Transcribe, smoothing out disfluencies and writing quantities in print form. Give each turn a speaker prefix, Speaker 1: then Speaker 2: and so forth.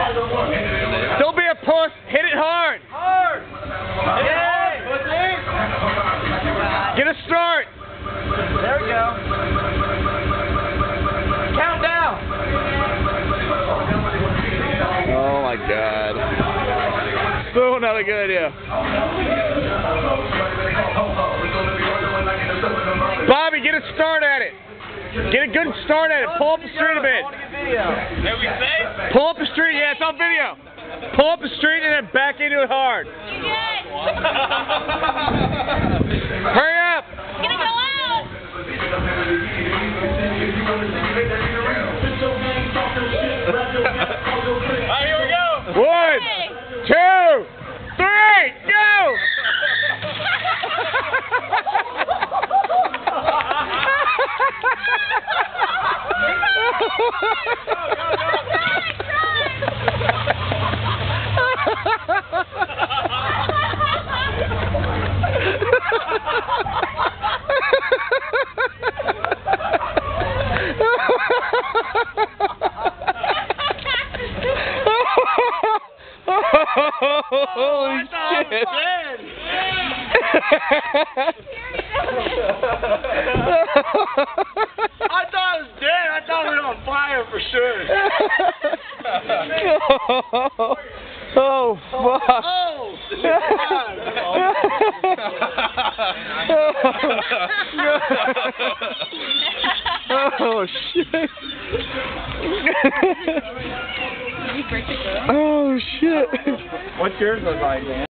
Speaker 1: Don't be a puss. Hit it hard.
Speaker 2: Hard. Yay.
Speaker 1: Get a start.
Speaker 2: There we go. Count down.
Speaker 1: Oh my God. Still not a good idea. Bobby, get a start at it. Get a good start at it. Pull up the street a bit. Pull up the street. Yeah, it's on video. Pull up the street and then back into it hard. Hurry up.
Speaker 3: It's gonna go out.
Speaker 2: Alright, here we go.
Speaker 1: 1, 2, 3, go! Holy shit!
Speaker 2: I thought it was dead. I thought we were on fire for sure.
Speaker 1: Oh, fuck. Oh, shit. Oh, shit.
Speaker 2: What's yours look like, man?